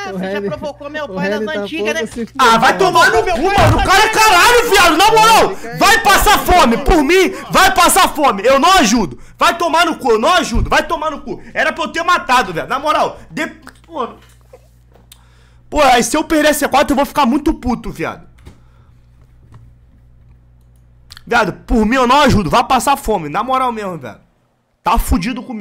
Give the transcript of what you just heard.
Você já provocou meu pai nas antigas, né? Ah, vai tomar no cu, mano. O cara é caralho, viado. Na moral, vai passar fome. Por mim, vai passar fome. Eu não ajudo. Vai tomar no cu, eu não ajudo. Vai tomar no cu. Era pra eu ter matado, velho. Na moral, Pô, aí se eu perder essa C4, eu vou ficar muito puto, viado. Viado, por mim eu não ajudo. Vai passar fome. Na moral mesmo, velho. Tá fudido comigo.